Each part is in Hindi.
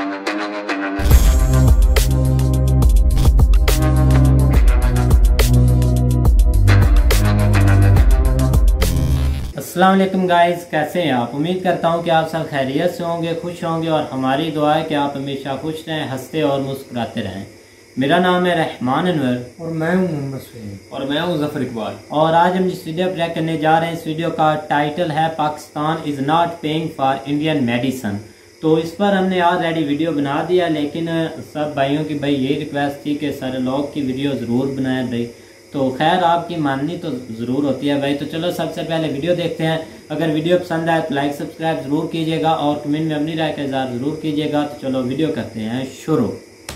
अस्सलाम वालेकुम गाइस, कैसे हैं आप। उम्मीद करता हूं कि आप सब खैरियत से होंगे, खुश होंगे और हमारी दुआ है कि आप हमेशा खुश रहें, हंसते और मुस्कुराते रहें। मेरा नाम है रहमान अनवर और मैं हूं मोहम्मद सुहेल और मैं हूं जफर इकबाल। और आज हम जिस वीडियो प्ले करने जा रहे हैं, इस वीडियो का टाइटल है Pakistan is not paying for Indian medicine. तो इस पर हमने ऑलरेडी वीडियो बना दिया, लेकिन सब भाइयों की भाई ये रिक्वेस्ट थी कि सारे लोग की वीडियो ज़रूर बनाएं भाई। तो खैर आपकी माननी तो ज़रूर होती है भाई। तो चलो सबसे पहले वीडियो देखते हैं। अगर वीडियो पसंद आए तो लाइक सब्सक्राइब ज़रूर कीजिएगा और कमेंट में अपनी राय का इज़हार ज़रूर कीजिएगा। तो चलो वीडियो करते हैं शुरू।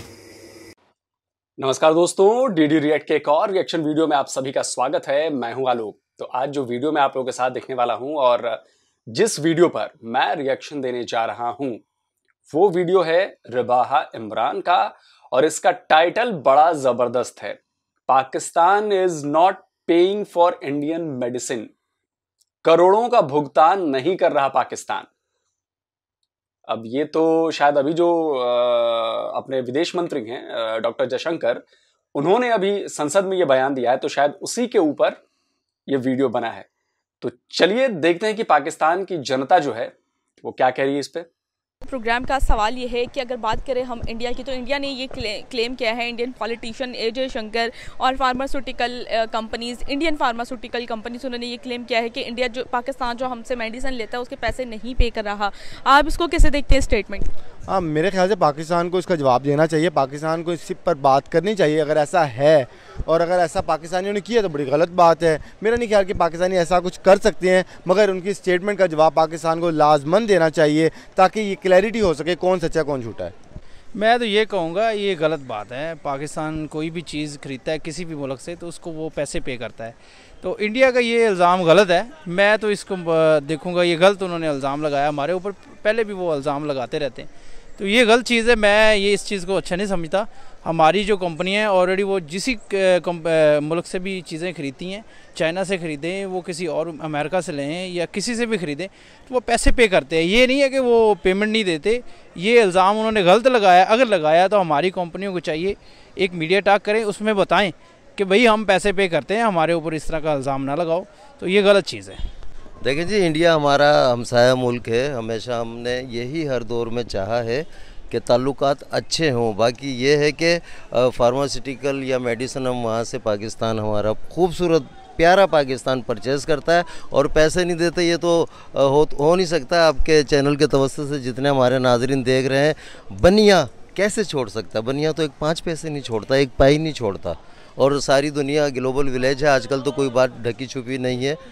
नमस्कार दोस्तों, डीडी रिएक्ट के एक और रिएक्शन वीडियो में आप सभी का स्वागत है। मैं हूं आलोक। तो आज जो वीडियो मैं आप लोगों के साथ देखने वाला हूं और जिस वीडियो पर मैं रिएक्शन देने जा रहा हूं वो वीडियो है रबाहा इमरान का और इसका टाइटल बड़ा जबरदस्त है, Pakistan is not paying for Indian medicine. करोड़ों का भुगतान नहीं कर रहा पाकिस्तान। अब ये तो शायद अभी जो अपने विदेश मंत्री हैं डॉक्टर जयशंकर, उन्होंने अभी संसद में ये बयान दिया है, तो शायद उसी के ऊपर ये वीडियो बना है। तो चलिए देखते हैं कि पाकिस्तान की जनता जो है वो क्या कह रही है इस पे। प्रोग्राम का सवाल ये है कि अगर बात करें हम इंडिया की, तो इंडिया ने ये क्लेम किया है, इंडियन पॉलिटिशियन ए जयशंकर और pharmaceutical companies, Indian pharmaceutical companies, उन्होंने ये क्लेम किया है कि इंडिया जो पाकिस्तान जो हमसे मेडिसिन लेता है उसके पैसे नहीं पे कर रहा। आप इसको कैसे देखते हैं स्टेटमेंट? हाँ, मेरे ख्याल से पाकिस्तान को इसका जवाब देना चाहिए, पाकिस्तान को इस पर बात करनी चाहिए अगर ऐसा है। और अगर ऐसा पाकिस्तानियों ने किया तो बड़ी गलत बात है। मेरा नहीं ख्याल कि पाकिस्तानी ऐसा कुछ कर सकते हैं, मगर उनकी स्टेटमेंट का जवाब पाकिस्तान को लाजमन देना चाहिए ताकि ये क्लैरिटी हो सके कौन सच्चा कौन झूठा है। मैं तो ये कहूँगा ये गलत बात है। पाकिस्तान कोई भी चीज़ खरीदता है किसी भी मुल्क से तो उसको वो पैसे पे करता है। तो इंडिया का ये इल्ज़ाम गलत है। मैं तो इसको देखूँगा ये गलत उन्होंने इल्ज़ाम लगाया हमारे ऊपर, पहले भी वो इल्ज़ाम लगाते रहते हैं, तो ये गलत चीज़ है। मैं ये इस चीज़ को अच्छा नहीं समझता। हमारी जो कंपनी है ऑलरेडी वो जिसी मुल्क से भी चीज़ें खरीदती हैं, चाइना से ख़रीदें, वो किसी और अमेरिका से लें या किसी से भी ख़रीदें, तो वो पैसे पे करते हैं। ये नहीं है कि वो पेमेंट नहीं देते। ये इल्ज़ाम उन्होंने गलत लगाया। अगर लगाया तो हमारी कंपनियों को चाहिए एक मीडिया टॉक करें, उसमें बताएं कि भाई हम पैसे पे करते हैं, हमारे ऊपर इस तरह का इल्ज़ाम ना लगाओ। तो ये गलत चीज़ है। देखिए जी, इंडिया हमारा हमसाया मुल्क है। हमेशा हमने यही हर दौर में चाहा है कि ताल्लुकात अच्छे हों। बाकी ये है कि फार्मास्यूटिकल या मेडिसिन हम वहाँ से पाकिस्तान, हमारा खूबसूरत प्यारा पाकिस्तान परचेज़ करता है और पैसे नहीं देते। ये तो हो नहीं सकता। आपके चैनल के तवज्जो से जितने हमारे नाजरीन देख रहे हैं, बनिया कैसे छोड़ सकता है? बनिया तो एक 5 पैसे नहीं छोड़ता, एक पाई नहीं छोड़ता। और सारी दुनिया ग्लोबल विलेज है आजकल, तो कोई बात ढकी छुपी नहीं है।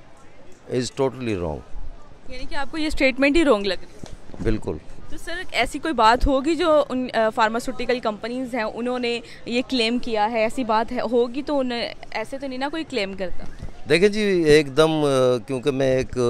Is totally wrong. यानी कि आपको ये स्टेटमेंट ही रॉन्ग लग रही है? बिल्कुल। तो सर ऐसी कोई बात होगी जो उन फार्मास्यूटिकल कंपनीज़ हैं उन्होंने ये क्लेम किया है, ऐसी बात है होगी तो उन्हें ऐसे तो नहीं ना कोई क्लेम करता? देखें जी, एकदम क्योंकि मैं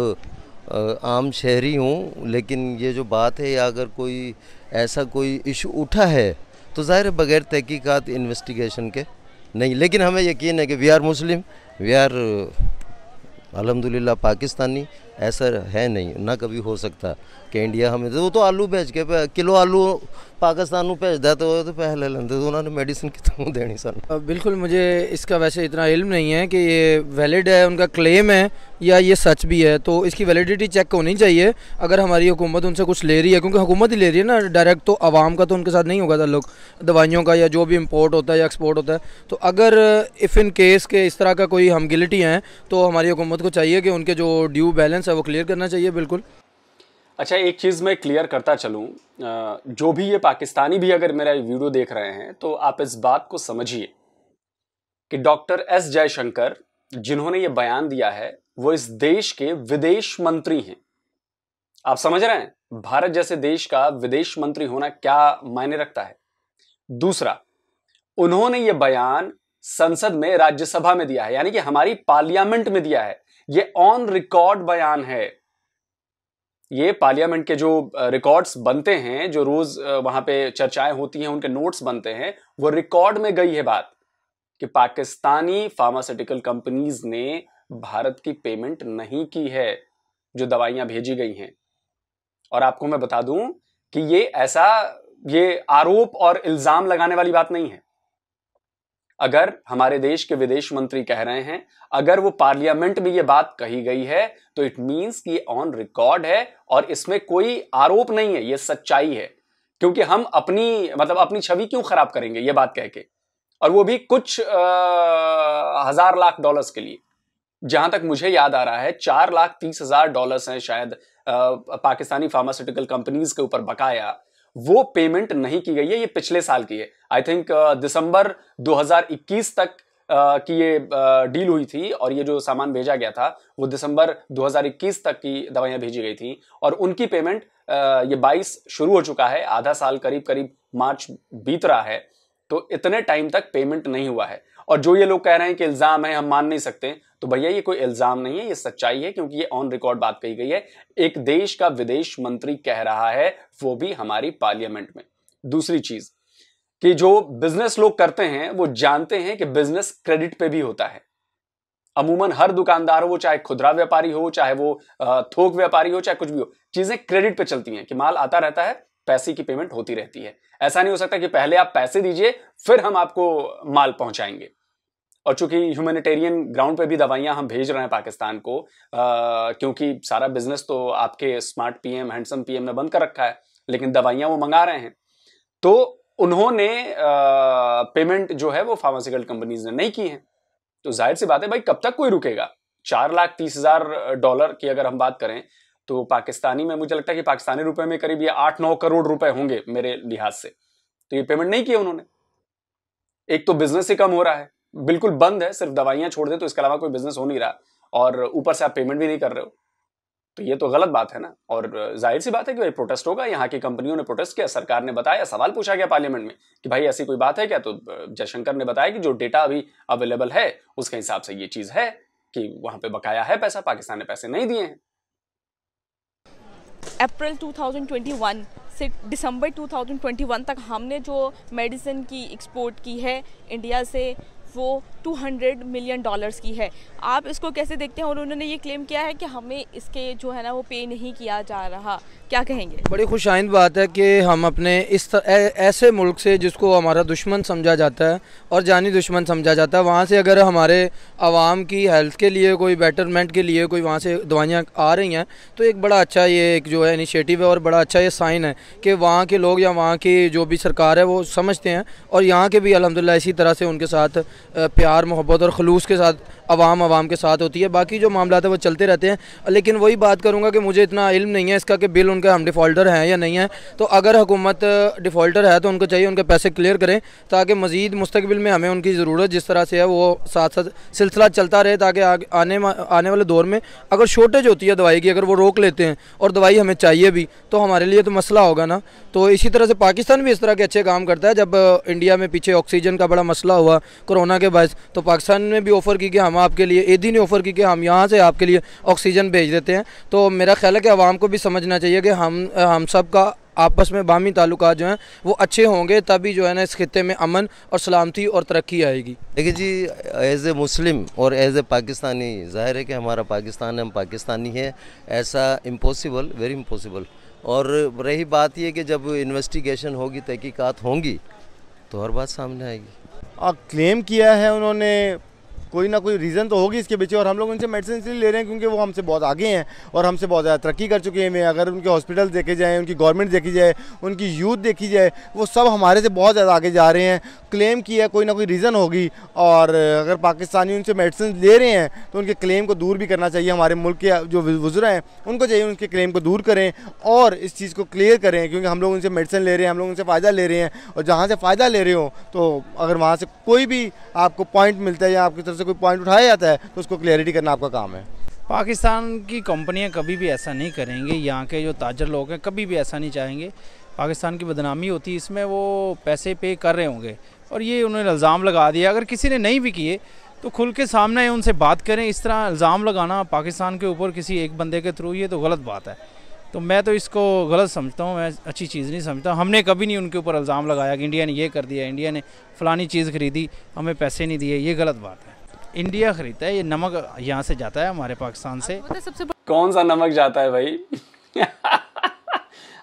एक आम शहरी हूँ, लेकिन ये जो बात है या अगर कोई ऐसा कोई इशू उठा है तो ज़ाहिर है बग़ैर तहकीकात इन्वेस्टिगेशन के नहीं। लेकिन हमें यकीन है कि we are Muslim, we are अल्हम्दुलिल्लाह पाकिस्तानी। ऐसा है नहीं, ना कभी हो सकता कि इंडिया हमें वो तो आलू भेज के किलो आलू पाकिस्तान में भेजता तो पहले लेंदे तो उन्होंने मेडिसिन कितों देनी सन। बिल्कुल, मुझे इसका वैसे इतना इल्म नहीं है कि ये वैलिड है, उनका क्लेम है या ये सच भी है। तो इसकी वैलिडिटी चेक होनी चाहिए अगर हमारी हुकूमत उनसे कुछ ले रही है, क्योंकि हुकूमत ही ले रही है ना डायरेक्ट, तो आवाम का तो उनके साथ नहीं होगा ताल्लुक, दवाइयों का या जो भी इम्पोर्ट होता है या एक्सपोर्ट होता है। तो अगर इफ़ इन केस के इस तरह का कोई हम गिल्टी हैं तो हमारी हुकूमत को चाहिए कि उनके जो ड्यू बैलेंस है वो क्लियर करना चाहिए। बिल्कुल। अच्छा, एक चीज़ मैं क्लियर करता चलूँ, जो भी ये पाकिस्तानी भी अगर मेरा वीडियो देख रहे हैं तो आप इस बात को समझिए कि डॉक्टर एस जयशंकर जिन्होंने ये बयान दिया है वो इस देश के विदेश मंत्री हैं। आप समझ रहे हैं भारत जैसे देश का विदेश मंत्री होना क्या मायने रखता है। दूसरा, उन्होंने ये बयान संसद में, राज्यसभा में दिया है, यानी कि हमारी पार्लियामेंट में दिया है। ये ऑन रिकॉर्ड बयान है। ये पार्लियामेंट के जो रिकॉर्ड्स बनते हैं, जो रोज वहां पे चर्चाएं होती हैं, उनके नोट्स बनते हैं, वो रिकॉर्ड में गई है बात कि पाकिस्तानी फार्मास्यूटिकल कंपनीज ने भारत की पेमेंट नहीं की है जो दवाइयां भेजी गई हैं। और आपको मैं बता दूं कि ये ऐसा ये आरोप और इल्जाम लगाने वाली बात नहीं है। अगर हमारे देश के विदेश मंत्री कह रहे हैं, अगर वो पार्लियामेंट में ये बात कही गई है, तो इट मींस कि ये ऑन रिकॉर्ड है और इसमें कोई आरोप नहीं है, ये सच्चाई है। क्योंकि हम अपनी छवि क्यों खराब करेंगे ये बात कह के, और वो भी कुछ हजार लाख डॉलर्स के लिए। जहां तक मुझे याद आ रहा है $4,30,000 हैं शायद पाकिस्तानी फार्मास्यूटिकल कंपनीज के ऊपर बकाया, वो पेमेंट नहीं की गई है। ये पिछले साल की है, आई थिंक दिसंबर 2021 तक की ये डील हुई थी, और ये जो सामान भेजा गया था वो दिसंबर 2021 तक की दवाइयां भेजी गई थी, और उनकी पेमेंट ये 22 शुरू हो चुका है, आधा साल करीब मार्च बीत रहा है, तो इतने टाइम तक पेमेंट नहीं हुआ है। और जो ये लोग कह रहे हैं कि इल्जाम है, हम मान नहीं सकते, तो भैया ये कोई इल्जाम नहीं है, ये सच्चाई है, क्योंकि ये ऑन रिकॉर्ड बात कही गई है। एक देश का विदेश मंत्री कह रहा है, वो भी हमारी पार्लियामेंट में। दूसरी चीज कि जो बिजनेस लोग करते हैं वो जानते हैं कि बिजनेस क्रेडिट पे भी होता है। अमूमन हर दुकानदार हो, वो चाहे खुदरा व्यापारी हो, चाहे वो थोक व्यापारी हो, चाहे कुछ भी हो, चीजें क्रेडिट पे चलती हैं कि माल आता रहता है, पैसे की पेमेंट होती रहती है। ऐसा नहीं हो सकता कि पहले आप पैसे दीजिए फिर हम आपको माल पहुंचाएंगे। और चूंकि ह्यूमैनिटेरियन ग्राउंड पे भी दवाइयां हम भेज रहे हैं पाकिस्तान को, क्योंकि सारा बिजनेस तो आपके स्मार्ट पीएम, हैंडसम पीएम ने बंद कर रखा है, लेकिन दवाइयां वो मंगा रहे हैं, तो उन्होंने पेमेंट जो है वो फार्मास्यूटिकल कंपनीज ने नहीं की है। तो जाहिर सी बात है भाई, कब तक कोई रुकेगा। $4,30,000 की अगर हम बात करें तो पाकिस्तानी में मुझे लगता है कि पाकिस्तानी रुपए में करीब ये 8-9 करोड़ रुपए होंगे मेरे लिहाज से। तो ये पेमेंट नहीं किया उन्होंने। एक तो बिजनेस ही कम हो रहा है, बिल्कुल बंद है, सिर्फ दवाइयां छोड़ दे तो इसके अलावा कोई बिजनेस हो नहीं रहा, और ऊपर से आप पेमेंट भी नहीं कर रहे हो, तो ये तो गलत बात है ना। और जाहिर सी बात है कि भाई प्रोटेस्ट होगा। यहाँ की कंपनियों ने प्रोटेस्ट किया, सरकार ने बताया, सवाल पूछा गया पार्लियामेंट में कि भाई ऐसी कोई बात है क्या, तो जयशंकर ने बताया कि जो डेटा अभी अवेलेबल है उसके हिसाब से ये चीज है कि वहां पे बकाया है पैसा, पाकिस्तान ने पैसे नहीं दिए हैं। अप्रैल 2021 से दिसंबर 2021 तक हमने जो मेडिसिन की एक्सपोर्ट की है इंडिया से, वो $200 मिलियन की है। आप इसको कैसे देखते हैं? और उन्होंने ये क्लेम किया है कि हमें इसके जो है ना वो पे नहीं किया जा रहा, क्या कहेंगे? बड़ी खुशाइंद बात है कि हम अपने ऐसे मुल्क से जिसको हमारा दुश्मन समझा जाता है और जानी दुश्मन समझा जाता है, वहाँ से अगर हमारे आवाम की हेल्थ के लिए, कोई बेटरमेंट के लिए कोई वहाँ से दवाइयाँ आ रही हैं, तो एक बड़ा अच्छा ये एक जो है इनिशिएटिव है और बड़ा अच्छा ये साइन है कि वहाँ के लोग या वहाँ की जो भी सरकार है वो समझते हैं, और यहाँ के भी अल्हम्दुलिल्लाह इसी तरह से उनके साथ प्यार मोहब्बत और खलूस के साथ आवाम के साथ होती है। बाकी जो मामला है वो चलते रहते हैं, लेकिन वही बात करूँगा कि मुझे इतना इल्म नहीं है इसका कि बिल उनका हम डिफ़ॉल्टर हैं या नहीं है। तो अगर हुकूमत डिफ़ॉल्टर है तो उनको चाहिए उनके पैसे क्लियर करें, ताकि मज़ीद मुस्तकबिल में हमें उनकी ज़रूरत जिस तरह से है वो साथ साथ सिलसिला चलता रहे, ताकि आने वाले दौर में अगर शॉर्टेज होती है दवाई की, अगर वो रोक लेते हैं और दवाई हमें चाहिए भी, तो हमारे लिए तो मसला होगा ना। तो इसी तरह से पाकिस्तान भी इस तरह के अच्छे काम करता है। जब इंडिया में पीछे ऑक्सीजन का बड़ा मसला हुआ कोरोना के बाद, तो पाकिस्तान ने भी ऑफ़र की कि हम आपके लिए, ईदी ने ऑफ़र की कि हम यहाँ से आपके लिए ऑक्सीजन भेज देते हैं। तो मेरा ख्याल है कि आवाम को भी समझना चाहिए कि हम सब का आपस में बामी ताल्लुकात जो हैं वो अच्छे होंगे, तभी जो है ना इस खित्ते में अमन और सलामती और तरक्की आएगी। देखिए जी, एज ए मुस्लिम और एज ए पाकिस्तानी, जाहिर है कि हमारा पाकिस्तान है, हम पाकिस्तानी हैं, ऐसा इम्पॉसिबल, वेरी इम्पॉसिबल। और रही बात ये कि जब इन्वेस्टिगेशन होगी, तहकीकात होंगी, तो हर बात सामने आएगी। क्लेम किया है उन्होंने, कोई ना कोई रीज़न तो होगी इसके पीछे, और हम लोग उनसे मेडिसिन इसलिए ले रहे हैं क्योंकि वो हमसे बहुत आगे हैं और हमसे बहुत ज़्यादा तरक्की कर चुके हैं। अगर उनके हॉस्पिटल देखे जाएँ, उनकी गवर्नमेंट देखी जाए, उनकी यूथ देखी जाए, वो सब हमारे से बहुत ज़्यादा आगे जा रहे हैं। क्लेम किया, कोई ना कोई रीज़न होगी, और अगर पाकिस्तानी उनसे मेडिसिन ले रहे हैं तो उनके क्लेम को दूर भी करना चाहिए। हमारे मुल्क के जो वुज़रा हैं उनको चाहिए उनके क्लेम को दूर करें और इस चीज़ को क्लियर करें, क्योंकि हम लोग उनसे मेडिसिन ले रहे हैं, हम लोग उनसे फ़ायदा ले रहे हैं, और जहाँ से फ़ायदा ले रहे हो तो अगर वहाँ से कोई भी आपको पॉइंट मिलता है या आपकी तरफ से कोई पॉइंट उठाया जाता है तो उसको क्लियरिटी करना आपका काम है। पाकिस्तान की कंपनियां कभी भी ऐसा नहीं करेंगी, यहाँ के जो ताजर लोग हैं कभी भी ऐसा नहीं चाहेंगे। पाकिस्तान की बदनामी होती है इसमें, वो पैसे पे कर रहे होंगे, और ये उन्होंने इल्ज़ाम लगा दिया। अगर किसी ने नहीं भी किए तो खुल के सामने उनसे बात करें। इस तरह इल्ज़ाम लगाना पाकिस्तान के ऊपर किसी एक बंदे के थ्रू, ये तो गलत बात है। तो मैं तो इसको गलत समझता हूँ, मैं अच्छी चीज़ नहीं समझता। हमने कभी नहीं उनके ऊपर इल्ज़ाम लगाया कि इंडिया ने ये कर दिया, इंडिया ने फ़लानी चीज़ खरीदी, हमें पैसे नहीं दिए, ये गलत बात है। इंडिया खरीदता है, ये नमक यहाँ से जाता है हमारे पाकिस्तान से। कौन सा नमक जाता है भाई?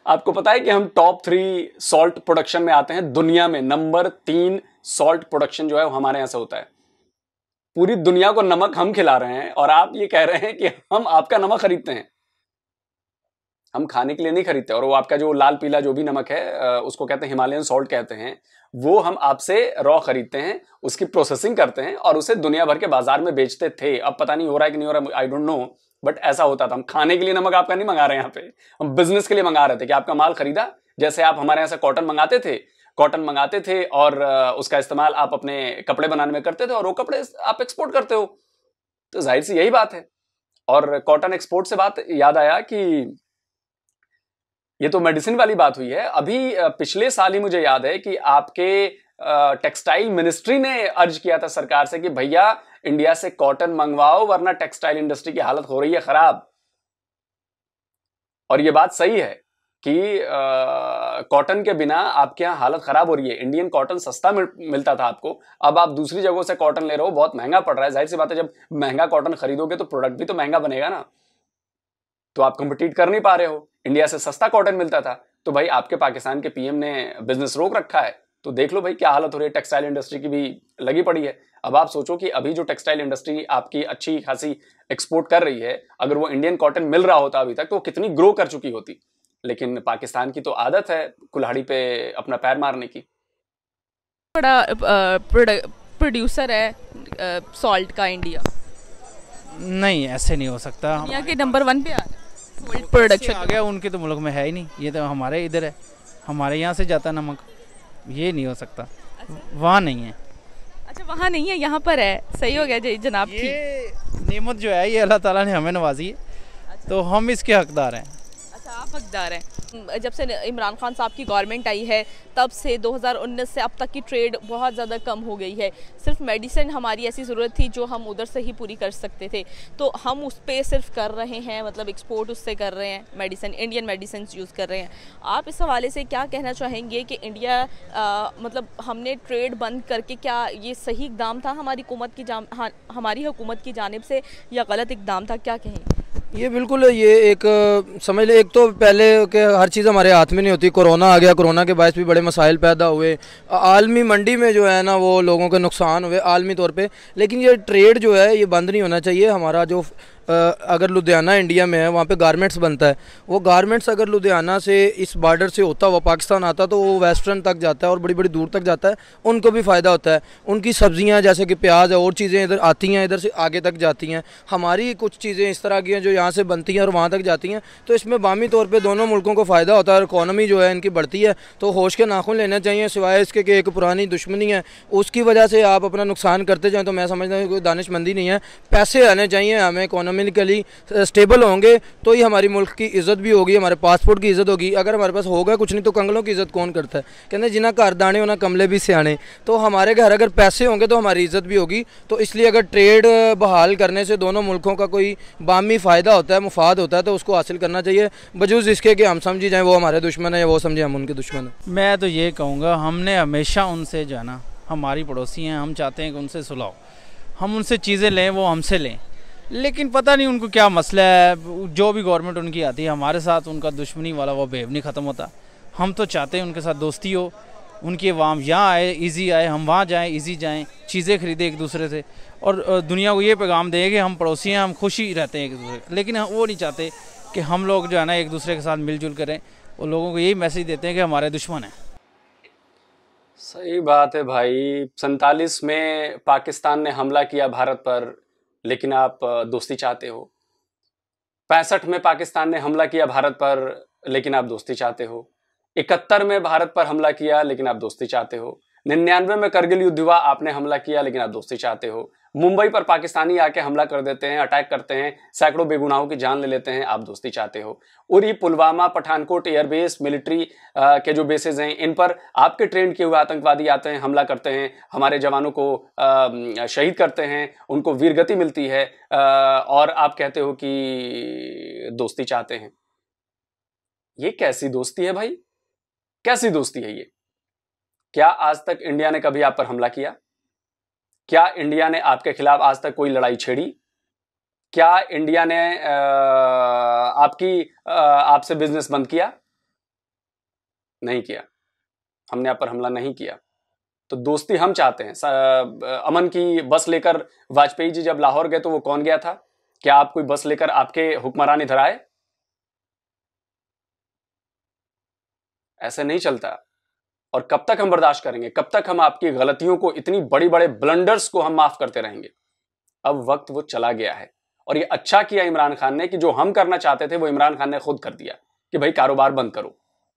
आपको पता है कि हम टॉप 3 सॉल्ट प्रोडक्शन में आते हैं दुनिया में। नंबर 3 सॉल्ट प्रोडक्शन जो है वो हमारे यहां से होता है। पूरी दुनिया को नमक हम खिला रहे हैं और आप ये कह रहे हैं कि हम आपका नमक खरीदते हैं। हम खाने के लिए नहीं खरीदते। और वो आपका जो लाल पीला जो भी नमक है उसको कहते हैं हिमालयन सॉल्ट कहते हैं, वो हम आपसे रॉ खरीदते हैं, उसकी प्रोसेसिंग करते हैं और उसे दुनिया भर के बाजार में बेचते थे। अब पता नहीं हो रहा है कि नहीं हो रहा, आई डोंट नो, बट ऐसा होता था। हम खाने के लिए नमक आपका नहीं मंगा रहे हैं यहाँ पे, हम बिजनेस के लिए मंगा रहे थे कि आपका माल खरीदा। जैसे आप हमारे यहाँ से कॉटन मंगाते थे और उसका इस्तेमाल आप अपने कपड़े बनाने में करते थे और वो कपड़े आप एक्सपोर्ट करते हो, तो जाहिर सी यही बात है। और कॉटन एक्सपोर्ट से बात याद आया कि ये तो मेडिसिन वाली बात हुई है। अभी पिछले साल ही मुझे याद है कि आपके टेक्सटाइल मिनिस्ट्री ने अर्ज किया था सरकार से कि भैया इंडिया से कॉटन मंगवाओ वरना टेक्सटाइल इंडस्ट्री की हालत हो रही है खराब। और ये बात सही है कि कॉटन के बिना आपके यहाँ हालत खराब हो रही है। इंडियन कॉटन सस्ता मिलता था आपको, अब आप दूसरी जगहों से कॉटन ले रहे हो, बहुत महंगा पड़ रहा है। जाहिर सी बात है, जब महंगा कॉटन खरीदोगे तो प्रोडक्ट भी तो महंगा बनेगा ना, तो आप कम्पिटिट कर नहीं पा रहे हो। इंडिया से सस्ता कॉटन मिलता था, तो भाई आपके पाकिस्तान के पीएम ने बिजनेस रोक रखा है। तो देख लो भाई क्या हालत हो रही है, टेक्सटाइल इंडस्ट्री की भी लगी पड़ी है। अब आप सोचो कि अभी जो टेक्सटाइल इंडस्ट्री आपकी अच्छी खासी एक्सपोर्ट कर रही है, अगर वो इंडियन कॉटन मिल रहा होता अभी तक तो वो कितनी ग्रो कर चुकी होती। लेकिन पाकिस्तान की तो आदत है कुल्हाड़ी पे अपना पैर मारने की। बड़ा प्रोड्यूसर है सॉल्ट का इंडिया। नहीं, ऐसे नहीं हो सकता। दुनिया के नंबर 1 पे आ रहा है सॉल्ट प्रोडक्शन। आ गया, उनके तो मुल्क में है ही नहीं, ये तो हमारे इधर है, हमारे यहाँ से जाता नमक, ये नहीं हो सकता। वहाँ नहीं है। अच्छा, वहाँ नहीं है, यहाँ पर है। सही हो गया जी जनाब। ये नेमत जो है ये अल्लाह ताला ने हमें नवाजी है, तो हम इसके हकदार हैं। अच्छा, आप हकदार हैं। जब से इमरान खान साहब की गवर्नमेंट आई है तब से 2019 से अब तक की ट्रेड बहुत ज़्यादा कम हो गई है। सिर्फ मेडिसिन हमारी ऐसी ज़रूरत थी जो हम उधर से ही पूरी कर सकते थे, तो हम उस पर सिर्फ कर रहे हैं, मतलब एक्सपोर्ट उससे कर रहे हैं, मेडिसिन इंडियन मेडिसिन यूज़ कर रहे हैं। आप इस हवाले से क्या कहना चाहेंगे कि इंडिया मतलब हमने ट्रेड बंद करके क्या ये सही इकदाम था हमारी हुकूमत की जानिब से या गलत इकदाम था, क्या कहेंगे? ये बिल्कुल, ये एक समझ ले, एक तो पहले के हर चीज़ हमारे हाथ में नहीं होती। कोरोना आ गया, कोरोना के बायस भी बड़े मसाइल पैदा हुए, आलमी मंडी में जो है ना वो लोगों के नुकसान हुए आलमी तौर पे। लेकिन ये ट्रेड जो है ये बंद नहीं होना चाहिए। हमारा जो अगर लुधियाना इंडिया में है वहाँ पे गारमेंट्स बनता है, वो गारमेंट्स अगर लुधियाना से इस बॉर्डर से होता हुआ पाकिस्तान आता तो वो वेस्टर्न तक जाता है और बड़ी बड़ी दूर तक जाता है, उनको भी फ़ायदा होता है। उनकी सब्जियाँ जैसे कि प्याज है और चीज़ें इधर आती हैं, इधर से आगे तक जाती हैं। हमारी कुछ चीज़ें इस तरह की हैं जो यहाँ से बनती हैं और वहाँ तक जाती हैं, तो इसमें बामी तौर पर दोनों मुल्कों को फ़ायदा होता है और इकॉनमी जो है इनकी बढ़ती है। तो होश के नाखून लेने चाहिए, सिवाय इसके कि एक पुरानी दुश्मनी है उसकी वजह से आप अपना नुकसान करते जाएँ, तो मैं समझता हूँ कोई दानिशमंदी नहीं है। पैसे आने चाहिए हमें, इकोनॉमिकली स्टेबल होंगे तो ही हमारी मुल्क की इज़्ज़त भी होगी, हमारे पासपोर्ट की इज़्ज़त होगी। अगर हमारे पास होगा कुछ नहीं तो कंगलों की इज़्ज़त कौन करता है? कहते जिन्हें घर दाने होना कमले भी सियाने। तो हमारे घर अगर पैसे होंगे तो हमारी इज़्ज़त भी होगी। तो इसलिए अगर ट्रेड बहाल करने से दोनों मुल्कों का कोई बामी फ़ायदा होता है, मुफाद होता है, तो उसको हासिल करना चाहिए, बजूज़ इसके कि हम समझी जाएँ वो हमारे दुश्मन है या वो समझे हम उनके दुश्मन है। मैं तो ये कहूँगा हमने हमेशा उनसे जाना, हमारी पड़ोसी हैं, हम चाहते हैं कि उनसे सुलहो, हम उनसे चीज़ें लें, वो हमसे लें। लेकिन पता नहीं उनको क्या मसला है, जो भी गवर्नमेंट उनकी आती है हमारे साथ उनका दुश्मनी वाला वो बेव नहीं ख़त्म होता। हम तो चाहते हैं उनके साथ दोस्ती हो, उनकी अवाम यहाँ आए ईज़ी आए, हम वहाँ जाएँ ईज़ी जाएँ, चीज़ें खरीदें एक दूसरे से और दुनिया को ये पैगाम दें कि हम पड़ोसी हैं, हम खुशी रहते हैं एक दूसरे। लेकिन वो नहीं चाहते कि हम लोग जो है ना एक दूसरे के साथ मिलजुल करें, वो लोगों को यही मैसेज देते हैं कि हमारे दुश्मन हैं। सही बात है भाई। 47 में पाकिस्तान ने हमला किया भारत पर, लेकिन आप दोस्ती चाहते हो। 65 में पाकिस्तान ने हमला किया भारत पर, लेकिन आप दोस्ती चाहते हो। 71 में भारत पर हमला किया, लेकिन आप दोस्ती चाहते हो। 99 में करगिल युद्ध हुआ, आपने हमला किया, लेकिन आप दोस्ती चाहते हो। मुंबई पर पाकिस्तानी आके हमला कर देते हैं, अटैक करते हैं, सैकड़ों बेगुनाहों की जान ले लेते हैं, आप दोस्ती चाहते हो। उरी, पुलवामा, पठानकोट एयरबेस, मिलिट्री के जो बेसेस हैं, इन पर आपके ट्रेंड किए हुए आतंकवादी आते हैं, हमला करते हैं, हमारे जवानों को शहीद करते हैं, उनको वीरगति मिलती है, और आप कहते हो कि दोस्ती चाहते हैं। ये कैसी दोस्ती है भाई? कैसी दोस्ती है ये? क्या आज तक इंडिया ने कभी आप पर हमला किया? क्या इंडिया ने आपके खिलाफ आज तक कोई लड़ाई छेड़ी? क्या इंडिया ने आपसे बिजनेस बंद किया? नहीं किया, हमने आप पर हमला नहीं किया। तो दोस्ती हम चाहते हैं। अमन की बस लेकर वाजपेयी जी जब लाहौर गए तो वो कौन गया था? क्या आप कोई बस लेकर आपके हुक्मरान इधर आए? ऐसे नहीं चलता। और कब तक हम बर्दाश्त करेंगे? कब तक हम आपकी गलतियों को, इतनी बड़ी बड़े ब्लंडर्स को हम माफ करते रहेंगे? अब वक्त वो चला गया है। और ये अच्छा किया इमरान खान ने कि जो हम करना चाहते थे वो इमरान खान ने खुद कर दिया कि भाई कारोबार बंद करो।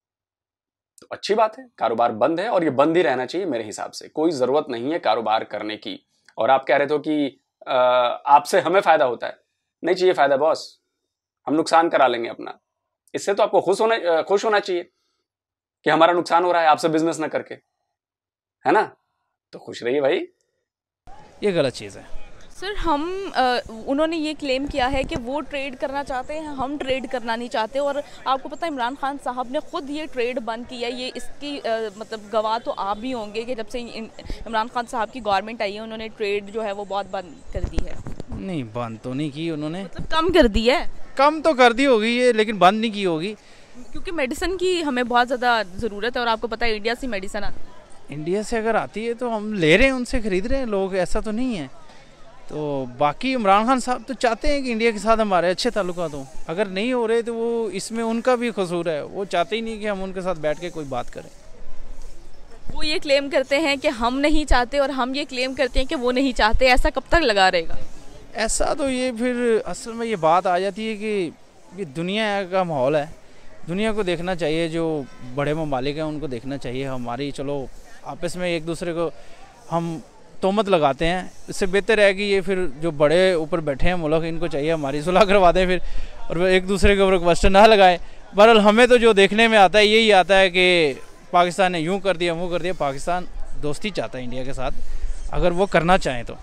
तो अच्छी बात है, कारोबार बंद है और ये बंद ही रहना चाहिए मेरे हिसाब से। कोई जरूरत नहीं है कारोबार करने की। और आप कह रहे थे कि आपसे हमें फायदा होता है। नहीं चाहिए फायदा बॉस, हम नुकसान करा लेंगे अपना। इससे तो आपको खुश होना चाहिए कि हमारा नुकसान हो रहा है आपसे बिजनेस ना करके, है ना? तो खुश रहिए भाई। ये गलत चीज़ है सर। उन्होंने ये क्लेम किया है कि वो ट्रेड करना चाहते हैं, हम ट्रेड करना नहीं चाहते। और आपको पता है इमरान खान साहब ने खुद ये ट्रेड बंद किया। ये इसकी मतलब गवाह तो आप भी होंगे कि जब से इमरान खान साहब की गवर्नमेंट आई है उन्होंने ट्रेड जो है वो बहुत बंद कर दी है। नहीं, बंद तो नहीं की उन्होंने, मतलब कम कर दी है। कम तो कर दी होगी ये, लेकिन बंद नहीं की होगी। क्योंकि मेडिसिन की हमें बहुत ज़्यादा ज़रूरत है और आपको पता है इंडिया से मेडिसिन आती है। इंडिया से अगर आती है तो हम ले रहे हैं, उनसे ख़रीद रहे हैं लोग, ऐसा तो नहीं है। तो बाकी इमरान खान साहब तो चाहते हैं कि इंडिया के साथ हमारे अच्छे ताल्लुकात हों। अगर नहीं हो रहे तो वो इसमें उनका भी कसूर है। वो चाहते ही नहीं कि हम उनके साथ बैठ के कोई बात करें। वो ये क्लेम करते हैं कि हम नहीं चाहते और हम ये क्लेम करते हैं कि वो नहीं चाहते। ऐसा कब तक लगा रहेगा? ऐसा तो ये फिर असल में ये बात आ जाती है कि ये दुनिया का माहौल है, दुनिया को देखना चाहिए। जो बड़े ममालिक हैं उनको देखना चाहिए। हमारी चलो आपस में एक दूसरे को हम तोहमत लगाते हैं, इससे बेहतर है कि ये फिर जो बड़े ऊपर बैठे हैं मुल्क, इनको चाहिए हमारी सुलह करवा दें फिर, और एक दूसरे के ऊपर क्वेश्चन ना लगाएं। बहरहाल हमें तो जो देखने में आता है यही आता है कि पाकिस्तान ने यूँ कर दिया वो कर दिया। पाकिस्तान दोस्ती चाहता है इंडिया के साथ, अगर वो करना चाहें तो।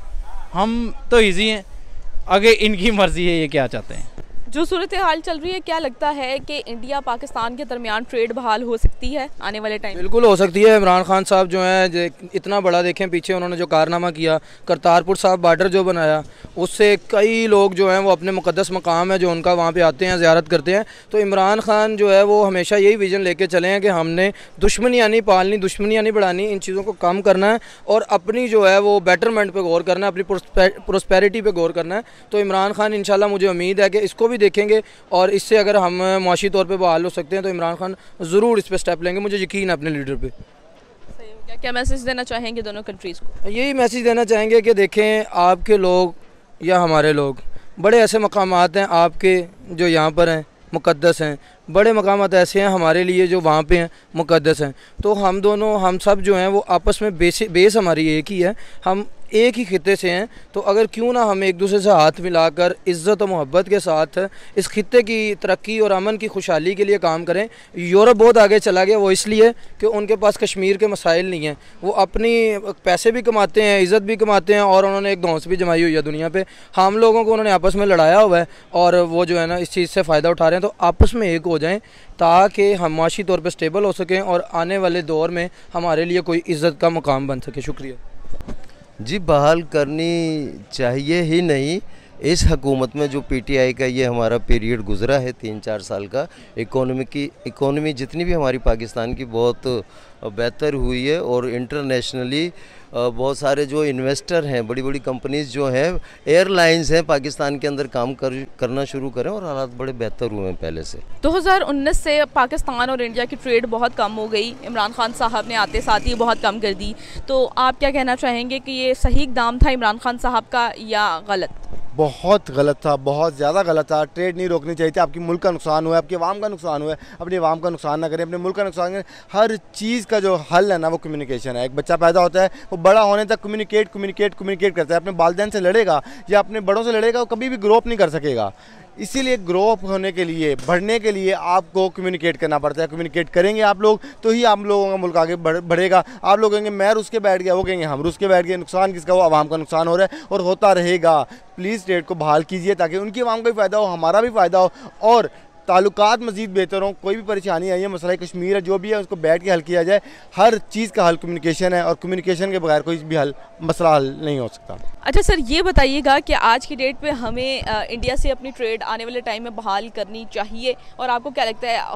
हम तो ईजी हैं, आगे इनकी मर्ज़ी है ये क्या चाहते हैं। जो सूरत हाल चल रही है, क्या लगता है कि इंडिया पाकिस्तान के दरमियान ट्रेड बहाल हो सकती है आने वाले टाइम? बिल्कुल हो सकती है। इमरान खान साहब जो हैं इतना बड़ा देखें पीछे उन्होंने जो कारनामा किया, करतारपुर साहब बॉर्डर जो बनाया, उससे कई लोग जो हैं वो अपने मुक़द्दस मकाम है जो उनका वहाँ पे आते हैं, ज़ियारत करते हैं। तो इमरान खान जो है वो हमेशा यही विज़न लेके चले हैं कि हमने दुश्मनियाँ नहीं पालनी, दुश्मनियाँ नहीं बढ़ानी, इन चीज़ों को कम करना है और अपनी जो है वो बेटरमेंट पर गौर करना है, अपनी प्रोस्पेरिटी पर गौर करना है। तो इमरान खान इंशाल्लाह मुझे उम्मीद है कि इसको भी देखेंगे और इससे अगर हम मुआशी तौर पे बहाल हो सकते हैं तो इमरान खान ज़रूर इस पर स्टेप लेंगे। मुझे यकीन है अपने लीडर पे। सही हो गया। क्या मैसेज देना चाहेंगे दोनों कंट्रीज़ को? यही मैसेज देना चाहेंगे कि देखें, आपके लोग या हमारे लोग, बड़े ऐसे मकामात हैं आपके जो यहाँ पर हैं मुक़द्दस हैं, बड़े मकामात ऐसे हैं हमारे लिए जो वहाँ पे हैं मुक़द्दस हैं। तो हम सब जो हैं वो आपस में बेस हमारी एक ही है, हम एक ही खित्ते से हैं। तो अगर क्यों ना हम एक दूसरे से हाथ मिलाकर इज़्ज़त और मोहब्बत के साथ इस खित्ते की तरक्की और अमन की खुशहाली के लिए काम करें। यूरोप बहुत आगे चला गया, वो इसलिए कि उनके पास कश्मीर के मसाइल नहीं हैं। वो अपनी पैसे भी कमाते हैं, इज़्ज़त भी कमाते हैं और उन्होंने एक धौंस भी जमाई हुई है दुनिया पे। हम लोगों को उन्होंने आपस में लड़ाया हुआ है और वो जो है ना इस चीज़ से फ़ायदा उठा रहे हैं। तो आपस में एक हो जाएँ ताकि हम माशी तौर पर स्टेबल हो सकें और आने वाले दौर में हमारे लिए कोई इज़्ज़त का मुकाम बन सके। शुक्रिया जी। बहाल करनी चाहिए ही नहीं। इस हुकूमत में जो पीटीआई का ये हमारा पीरियड गुजरा है 3-4 साल का, इकोनॉमी जितनी भी हमारी पाकिस्तान की बहुत बेहतर हुई है और इंटरनेशनली बहुत सारे जो इन्वेस्टर हैं, बड़ी बड़ी कंपनीज जो हैं, एयरलाइंस हैं, पाकिस्तान के अंदर काम करना शुरू करें और हालात बड़े बेहतर हुए हैं पहले से। 2019 से पाकिस्तान और इंडिया की ट्रेड बहुत कम हो गई। इमरान खान साहब ने आते साथ ही बहुत कम कर दी। तो आप क्या कहना चाहेंगे कि ये सही इक़दाम था इमरान खान साहब का या गलत? बहुत गलत था, बहुत ज़्यादा गलत था। ट्रेड नहीं रोकनी चाहिए थी। आपकी मुल्क का नुकसान हुआ है, आपके अवाम का नुकसान हुआ है। अपने अवाम का नुकसान ना करें, अपने मुल्क का नुकसान करें। हर चीज़ का जो हल है ना वो कम्युनिकेशन है। एक बच्चा पैदा होता है, वो बड़ा होने तक कम्युनिकेट करता है। अपने वालिदैन से लड़ेगा या अपने बड़ों से लड़ेगा, वो कभी भी ग्रो अप नहीं कर सकेगा। इसीलिए ग्रो अप होने के लिए, बढ़ने के लिए आपको कम्युनिकेट करना पड़ता है। कम्युनिकेट करेंगे आप लोग तो ही आप लोगों का मुल्क आगे बढ़ेगा। आप लोग कहेंगे मैं रुस के बैठ गया, वो कहेंगे हम रुस के बैठ गए। नुकसान किसका? वो आवाम का नुकसान हो रहा है और होता रहेगा। प्लीज़ ट्रेड को बहाल कीजिए ताकि उनकी आवाम का भी फ़ायदा हो, हमारा भी फ़ायदा हो और ताल्लुकात मज़ीद बेहतर हों। कोई भी परेशानी आई है, मसला कश्मीर है, जो भी है उसको बैठ के हल किया जाए। हर चीज़ का हल कम्युनिकेशन है और कम्युनिकेशन के बगैर कोई भी मसला हल नहीं हो सकता। अच्छा सर, ये बताइएगा कि आज की डेट पे हमें इंडिया से अपनी ट्रेड आने वाले टाइम में बहाल करनी चाहिए और आपको क्या लगता है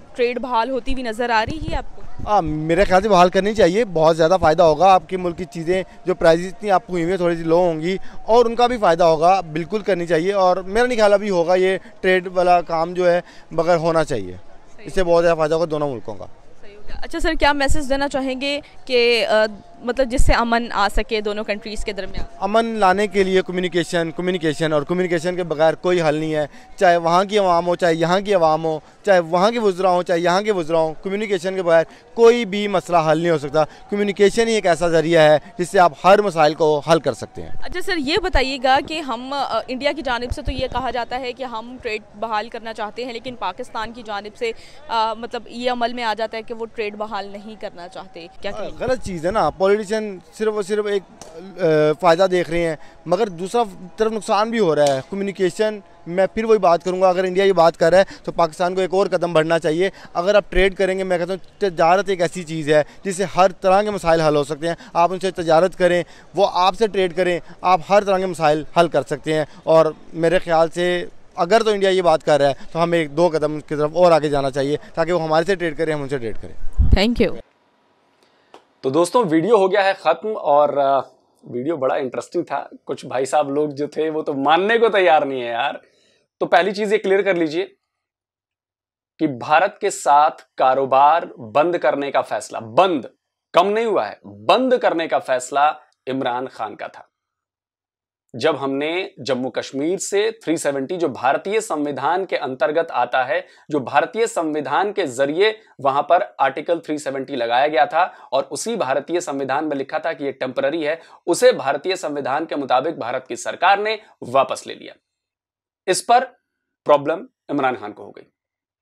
ट्रेड बहाल होती हुई नज़र आ रही है आपको? मेरे ख्याल से बहाल करनी चाहिए, बहुत ज़्यादा फ़ायदा होगा। आपके मुल्क की चीज़ें जो प्राइस इतनी आपको हुई हुई है थोड़ी सी लो होंगी और उनका भी फ़ायदा होगा, बिल्कुल करनी चाहिए। और मेरा नहीं ख्याल अभी होगा ये ट्रेड वाला काम जो है, मगर होना चाहिए, इससे बहुत ज़्यादा फ़ायदा होगा दोनों मुल्कों का। अच्छा सर, क्या मैसेज देना चाहेंगे कि मतलब जिससे अमन आ सके दोनों कंट्रीज़ के दरमियान? अमन लाने के लिए कम्युनिकेशन और कम्युनिकेशन के बगैर कोई हल नहीं है। चाहे वहाँ की आवाम हो, चाहे यहाँ की आवाम हो, चाहे वहाँ के वुज़रा हो, चाहे यहाँ के वुज़रा हो, कम्युनिकेशन के बगैर कोई भी मसला हल नहीं हो सकता। कम्युनिकेशन ही एक ऐसा ज़रिया है जिससे आप हर मसाइल को हल कर सकते हैं। अच्छा सर, ये बताइएगा कि हम इंडिया की जानिब से तो ये कहा जाता है कि हम ट्रेड बहाल करना चाहते हैं, लेकिन पाकिस्तान की जानिब से मतलब ये अमल में आ जाता है कि वो ट्रेड बहाल नहीं करना चाहते। क्या गलत चीज़ है ना। पॉलिटिशियन सिर्फ और सिर्फ एक फ़ायदा देख रहे हैं, मगर दूसरा तरफ नुकसान भी हो रहा है। कम्युनिकेशन, मैं फिर वही बात करूंगा, अगर इंडिया ये बात कर रहा है तो पाकिस्तान को एक और कदम बढ़ना चाहिए। अगर आप ट्रेड करेंगे, मैं कहता हूँ तजारत एक ऐसी चीज़ है जिससे हर तरह के मसाइल हल हो सकते हैं। आप उनसे तजारत करें, वो आपसे ट्रेड करें, आप हर तरह के मसाइल हल कर सकते हैं। और मेरे ख्याल से अगर तो इंडिया ये बात कर रहा है तो हमें एक दो कदम की तरफ और आगे जाना चाहिए ताकि वो हमारे से ट्रेड करें, हम उनसे ट्रेड करें। Thank you. तो दोस्तों, वीडियो हो गया है ख़त्म और वीडियो बड़ा इंटरेस्टिंग था। कुछ भाई साहब लोग जो थे वो तो मानने को तैयार नहीं है यार। तो पहली चीज ये क्लियर कर लीजिए कि भारत के साथ कारोबार बंद करने का फैसला, बंद कम नहीं हुआ है, बंद करने का फैसला इमरान खान का था। जब हमने जम्मू कश्मीर से 370 जो भारतीय संविधान के अंतर्गत आता है, जो भारतीय संविधान के जरिए वहां पर आर्टिकल 370 लगाया गया था और उसी भारतीय संविधान में लिखा था कि यह टेम्पररी है, उसे भारतीय संविधान के मुताबिक भारत की सरकार ने वापस ले लिया। इस पर प्रॉब्लम इमरान खान को हो गई।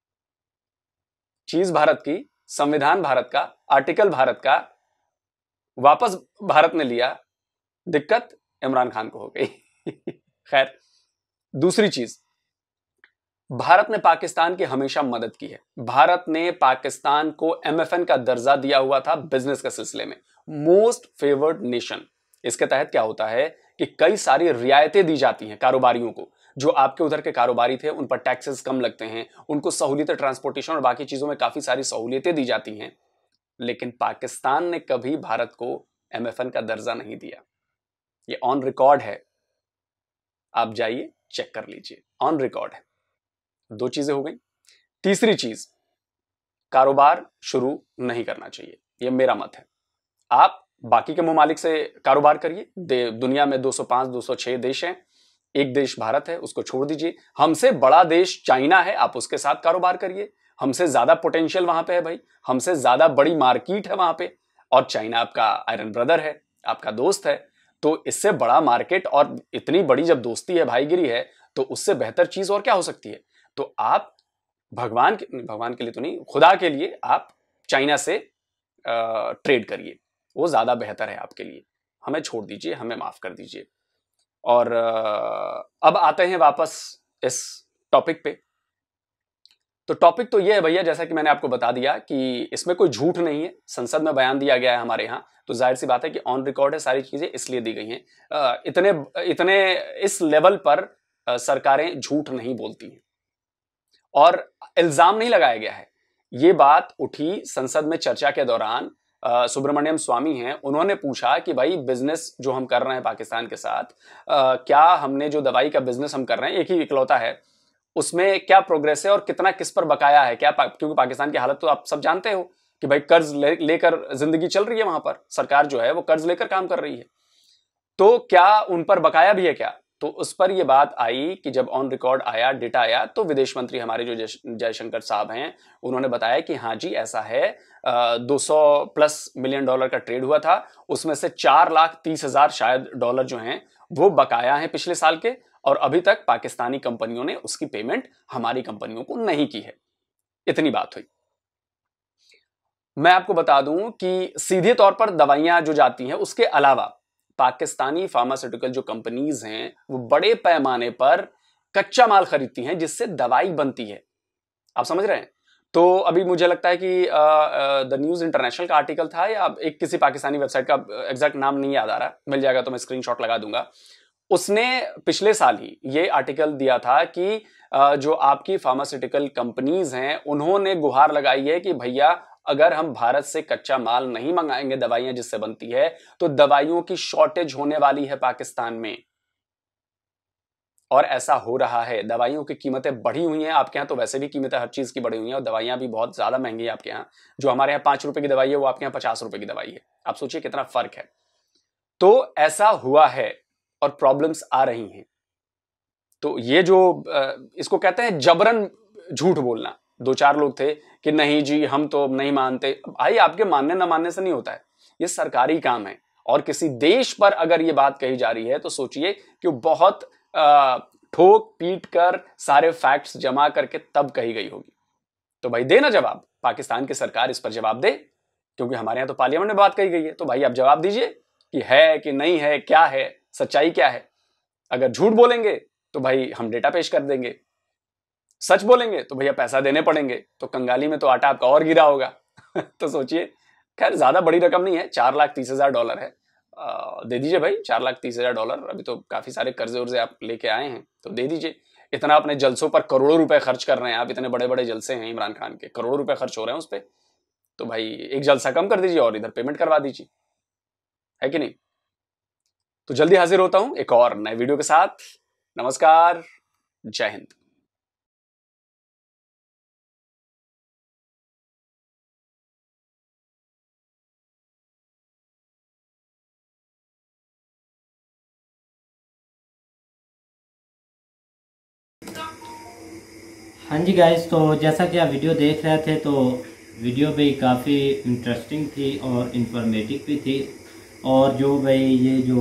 चीज भारत की, संविधान भारत का, आर्टिकल भारत का, वापस भारत ने लिया, दिक्कत इमरान खान को हो गई। खैर, दूसरी चीज, भारत ने पाकिस्तान की हमेशा मदद की है। भारत ने पाकिस्तान को MFN का दर्जा दिया हुआ था बिजनेस के सिलसिले में, मोस्ट फेवर्ड नेशन। इसके तहत क्या होता है कि कई सारी रियायतें दी जाती हैं कारोबारियों को। जो आपके उधर के कारोबारी थे उन पर टैक्सेस कम लगते हैं, उनको सहूलियतें, ट्रांसपोर्टेशन और बाकी चीजों में काफी सारी सहूलियतें दी जाती हैं। लेकिन पाकिस्तान ने कभी भारत को MFN का दर्जा नहीं दिया। ये ऑन रिकॉर्ड है, आप जाइए चेक कर लीजिए, ऑन रिकॉर्ड है। दो चीजें हो गई। तीसरी चीज, कारोबार शुरू नहीं करना चाहिए, यह मेरा मत है। आप बाकी के ममालिक से कारोबार करिए। दुनिया में 205, 206 देश हैं, एक देश भारत है, उसको छोड़ दीजिए। हमसे बड़ा देश चाइना है, आप उसके साथ कारोबार करिए। हमसे ज्यादा पोटेंशियल वहां पे है भाई, हमसे ज्यादा बड़ी मार्केट है वहां पे, और चाइना आपका आयरन ब्रदर है, आपका दोस्त है। तो इससे बड़ा मार्केट और इतनी बड़ी जब दोस्ती है, भाईगिरी है, तो उससे बेहतर चीज और क्या हो सकती है। तो आप भगवान के लिए तो नहीं, खुदा के लिए आप चाइना से ट्रेड करिए, वो ज्यादा बेहतर है आपके लिए। हमें छोड़ दीजिए, हमें माफ कर दीजिए। और अब आते हैं वापस इस टॉपिक पे। तो टॉपिक तो ये है भैया, जैसा कि मैंने आपको बता दिया कि इसमें कोई झूठ नहीं है, संसद में बयान दिया गया है हमारे यहाँ, तो जाहिर सी बात है कि ऑन रिकॉर्ड है, सारी चीजें इसलिए दी गई हैं। इतने इस लेवल पर सरकारें झूठ नहीं बोलती हैं और इल्जाम नहीं लगाया गया है। ये बात उठी संसद में चर्चा के दौरान। सुब्रमण्यम स्वामी हैं, उन्होंने पूछा कि भाई बिजनेस जो हम कर रहे हैं पाकिस्तान के साथ, क्या हमने जो दवाई का बिजनेस हम कर रहे हैं, एक ही इकलौता है, उसमें क्या प्रोग्रेस है और कितना किस पर बकाया है, क्या क्योंकि पाकिस्तान की हालत तो आप सब जानते हो कि भाई कर्ज लेकर जिंदगी चल रही है, वहां पर सरकार जो है वो कर्ज लेकर काम कर रही है, तो क्या उन पर बकाया भी है क्या। तो उस पर यह बात आई कि जब ऑन रिकॉर्ड आया, डेटा आया, तो विदेश मंत्री हमारे जो जयशंकर साहब हैं, उन्होंने बताया कि हाँ जी ऐसा है, 200+ मिलियन डॉलर का ट्रेड हुआ था, उसमें से 4,30,000 शायद डॉलर जो हैं वो बकाया हैं पिछले साल के, और अभी तक पाकिस्तानी कंपनियों ने उसकी पेमेंट हमारी कंपनियों को नहीं की है। इतनी बात हुई। मैं आपको बता दूं कि सीधे तौर पर दवाइयां जो जाती हैं, उसके अलावा पाकिस्तानी फार्मास्यूटिकल जो कंपनीज हैं वो बड़े पैमाने पर कच्चा माल खरीदती हैं जिससे दवाई बनती है। आप समझ रहे हैं। तो अभी मुझे लगता है कि द न्यूज इंटरनेशनल का आर्टिकल था या एक किसी पाकिस्तानी वेबसाइट का, एग्जैक्ट नाम नहीं याद आ रहा, मिल जाएगा तो मैं स्क्रीनशॉट लगा दूंगा। उसने पिछले साल ही ये आर्टिकल दिया था कि जो आपकी फार्मास्यूटिकल कंपनीज हैं उन्होंने गुहार लगाई है कि भैया अगर हम भारत से कच्चा माल नहीं मंगाएंगे दवाइयां जिससे बनती है तो दवाइयों की शॉर्टेज होने वाली है पाकिस्तान में। और ऐसा हो रहा है, दवाइयों की कीमतें बढ़ी हुई हैं। आपके यहाँ तो वैसे भी कीमतें हर चीज की बढ़ी हुई हैं और दवाइयां भी बहुत ज्यादा महंगी है आपके यहाँ। जो हमारे यहाँ 5 रुपए की दवाई है वो आपके यहाँ 50 रुपए की दवाई है। आप सोचिए कितना फर्क है। तो ऐसा हुआ है और प्रॉब्लम्स आ रही हैं। तो ये जो इसको कहते हैं जबरन झूठ बोलना। 2-4 लोग थे कि नहीं जी हम तो नहीं मानते। भाई आपके मानने न मानने से नहीं होता है, ये सरकारी काम है। और किसी देश पर अगर ये बात कही जा रही है तो सोचिए कि बहुत ठोक पीट कर सारे फैक्ट्स जमा करके तब कही गई होगी। तो भाई देना जवाब, पाकिस्तान की सरकार इस पर जवाब दे, क्योंकि हमारे यहाँ तो पार्लियामेंट में बात कही गई है। तो भाई आप जवाब दीजिए कि है कि नहीं है, क्या है, सच्चाई क्या है। अगर झूठ बोलेंगे तो भाई हम डेटा पेश कर देंगे, सच बोलेंगे तो भैया पैसा देने पड़ेंगे। तो कंगाली में तो आटा आपका और गिरा होगा। तो सोचिए, खैर ज्यादा बड़ी रकम नहीं है, $4,30,000 है। दे दीजिए भाई $4,30,000। अभी तो काफी सारे कर्जे उर्जे आप लेके आए हैं तो दे दीजिए। इतना अपने जलसों पर करोड़ों रुपए खर्च कर रहे हैं आप, इतने बड़े बड़े जलसे हैं इमरान खान के, करोड़ों रुपए खर्च हो रहे हैं उस पर। तो भाई एक जलसा कम कर दीजिए और इधर पेमेंट करवा दीजिए, है कि नहीं। तो जल्दी हाजिर होता हूं एक और नए वीडियो के साथ। नमस्कार, जय हिंद। हाँ जी गाइस, तो जैसा कि आप वीडियो देख रहे थे तो वीडियो भी काफ़ी इंटरेस्टिंग थी और इंफॉर्मेटिव भी थी। और जो भाई ये जो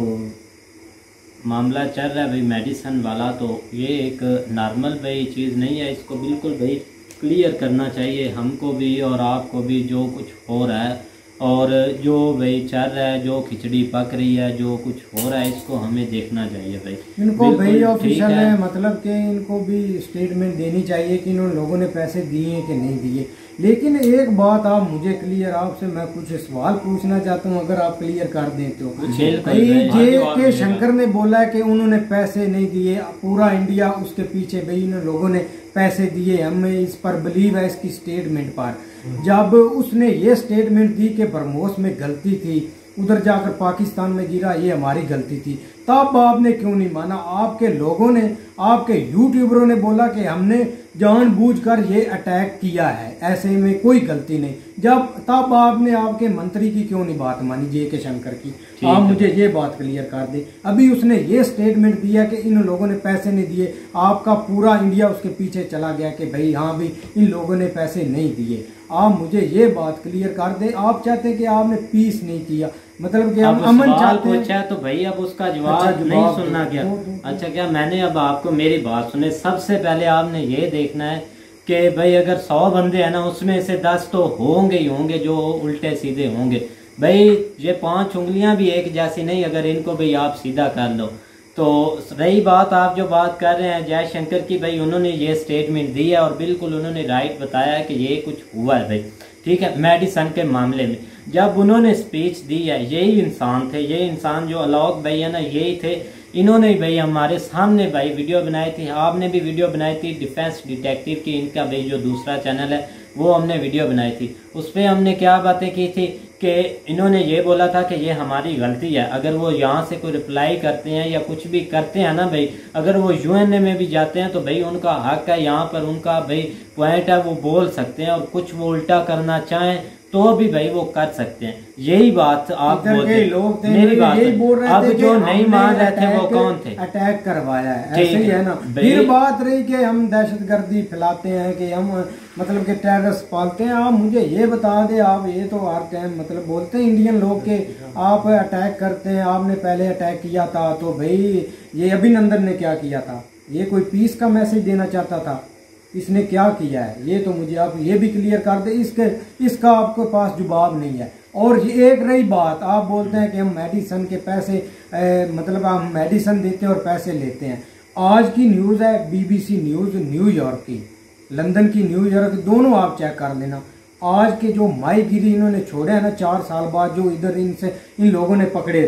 मामला चल रहा है भाई मेडिसिन वाला, तो ये एक नॉर्मल भाई चीज़ नहीं है। इसको बिल्कुल भाई क्लियर करना चाहिए हमको भी और आपको भी, जो कुछ हो रहा है और जो भाई चल रहा है, जो खिचड़ी पक रही है, जो कुछ हो रहा है, इसको हमें देखना चाहिए भाई। इनको भाई ऑफिशियल है, मतलब कि इनको भी स्टेटमेंट देनी चाहिए कि इन लोगों ने पैसे दिए कि नहीं दिए। लेकिन एक बात आप मुझे क्लियर, आपसे मैं कुछ सवाल पूछना चाहता हूँ, अगर आप क्लियर कर दें तो। भाई जे शंकर ने बोला कि उन्होंने पैसे नहीं दिए, पूरा इंडिया उसके पीछे भाई इन लोगों ने पैसे दिए, हमें इस पर बिलीव है इसकी स्टेटमेंट पर। जब उसने ये स्टेटमेंट दी कि ब्रह्मोस में गलती थी, उधर जाकर पाकिस्तान में गिरा, ये हमारी गलती थी, तब आपने क्यों नहीं माना? आपके लोगों ने, आपके यूट्यूबरों ने बोला कि हमने जानबूझकर ये अटैक किया है, ऐसे में कोई गलती नहीं। जब तब आपने आपके मंत्री की क्यों नहीं बात मानी, जे.के. शंकर की? आप मुझे ये बात क्लियर कर दे। अभी उसने ये स्टेटमेंट दिया कि इन लोगों ने पैसे नहीं दिए, आपका पूरा इंडिया उसके पीछे चला गया कि भाई हाँ भी इन लोगों ने पैसे नहीं दिए। आप मुझे ये बात क्लियर कर दे। आप चाहते हैं कि आपने पीस नहीं किया, मतलब कि हम अमन चाहते हैं। तो भाई अब उसका जवाब नहीं सुनना क्या? अच्छा, क्या मैंने अब आपको मेरी बात सुने। सबसे पहले आपने ये देखना है कि भाई अगर 100 बंदे हैं ना, उसमें से 10 तो होंगे ही होंगे जो उल्टे सीधे होंगे। भाई ये 5 उंगलियां भी एक जैसी नहीं, अगर इनको भाई आप सीधा कर लो। तो रही बात आप जो बात कर रहे हैं जयशंकर की, भाई उन्होंने ये स्टेटमेंट दी है और बिल्कुल उन्होंने राइट बताया कि ये कुछ हुआ है भाई, ठीक है। मेडिसिन के मामले में जब उन्होंने स्पीच दी है, यही इंसान थे, ये इंसान जो अलोक भाई है ना, यही थे। इन्होंने भाई हमारे सामने भाई वीडियो बनाई थी, आपने भी वीडियो बनाई थी डिफेंस डिटेक्टिव की, इनका भाई जो दूसरा चैनल है वो हमने वीडियो बनाई थी। उस पर हमने क्या बातें की थी कि इन्होंने ये बोला था कि ये हमारी गलती है। अगर वो यहाँ से कोई रिप्लाई करते हैं या कुछ भी करते हैं ना भाई, अगर वो यूएनए में भी जाते हैं तो भाई उनका हक है, यहाँ पर उनका भाई पॉइंट है, वो बोल सकते हैं। और कुछ वो उल्टा करना चाहें तो भी भाई वो कर सकते हैं। यही बात आप बोलते लोग थे, मेरी बात यही बोल रहे थे। अब जो नहीं मान रहे थे वो कौन थे? अटैक करवाया है, ऐसे ही है ना। फिर बात रही कि हम दहशतगर्दी फैलाते हैं, कि हम मतलब कि टेररिस्ट पालते हैं। आप मुझे ये बता दे, आप ये तो हर टाइम मतलब बोलते हैं इंडियन लोग के आप अटैक करते हैं, आपने पहले अटैक किया था, तो भाई ये अभिनंदन ने क्या किया था? ये कोई पीस का मैसेज देना चाहता था? इसने क्या किया है ये तो मुझे आप ये भी क्लियर कर दे। इसका आपके पास जवाब नहीं है। और ये एक रही बात, आप बोलते हैं कि हम मेडिसिन के पैसे मतलब हम मेडिसिन देते हैं और पैसे लेते हैं। आज की न्यूज़ है BBC न्यूज़ न्यूयॉर्क की, लंदन की न्यूयॉर्क, दोनों आप चेक कर लेना। आज के जो माहीगिरी इन्होंने छोड़े हैं ना 4 साल बाद, जो इधर इनसे इन लोगों ने पकड़े थे,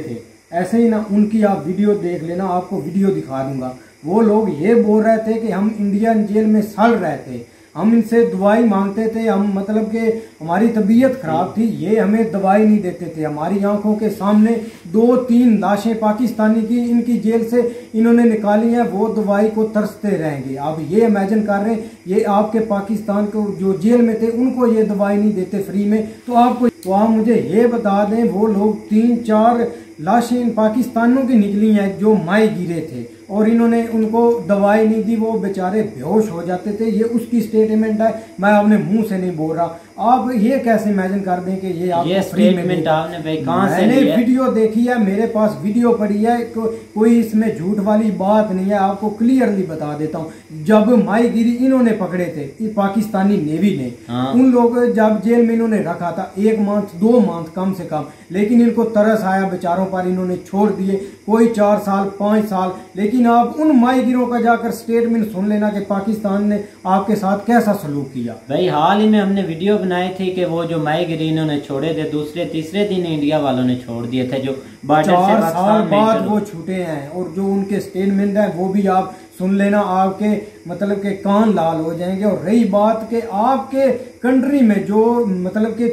ऐसे ही ना उनकी आप वीडियो देख लेना, आपको वीडियो दिखा दूंगा। वो लोग ये बोल रहे थे कि हम इंडियन जेल में सड़ रहे थे, हम इनसे दवाई मांगते थे, हम मतलब कि हमारी तबीयत खराब थी, ये हमें दवाई नहीं देते थे। हमारी आंखों के सामने 2-3 लाशें पाकिस्तानी की इनकी जेल से इन्होंने निकाली हैं, वो दवाई को तरसते रहेंगे। आप ये इमेजिन कर रहे हैं, ये आपके पाकिस्तान को जो जेल में थे उनको ये दवाई नहीं देते फ्री में, तो आप मुझे ये बता दें, वो लोग 3-4 लाशें इन पाकिस्तानियों की निकली हैं जो माए गिरे थे और इन्होंने उनको दवाई नहीं दी, वो बेचारे बेहोश हो जाते थे। ये उसकी स्टेटमेंट है, मैं अपने मुंह से नहीं बोल रहा। आप ये कैसे इमेजिन कर दें कि ये स्टेटमेंट आपने भाई कहां से मैंने वीडियो देखी है, मेरे पास वीडियो पड़ी है, कोई इसमें झूठ वाली बात नहीं है। आपको क्लियरली बता देता हूँ, जब माहीगिरी इन्होंने पकड़े थे पाकिस्तानी नेवी ने, उन लोग जब जेल में इन्होंने रखा था 1 मंथ 2 मंथ कम से कम, लेकिन इनको तरस आया बेचारों पर, इन्होंने छोड़ दिए, कोई 4 साल 5 साल। लेकिन आप उन माहीगिरों का जाकर स्टेटमेंट सुन लेना कि पाकिस्तान ने आपके साथ कैसा सलूक किया। भाई हाल ही में हमने वीडियो बनाई थी कि वो जो माहीगिरी इन्होंने छोड़े थे, दूसरे तीसरे दिन इंडिया वालों ने छोड़ दिए थे, जो 4 साल बाद वो छूटे हैं। और जो उनके स्टेटमेंट है वो भी आप सुन लेना, आपके मतलब के कान लाल हो जाएंगे। और रही बात के आपके कंट्री में जो मतलब के